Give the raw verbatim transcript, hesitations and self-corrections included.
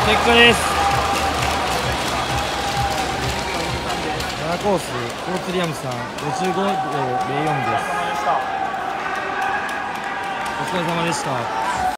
結果です。ななコースコーツリアムさんごじゅうごびょうゼロよんです。お疲れ様でした。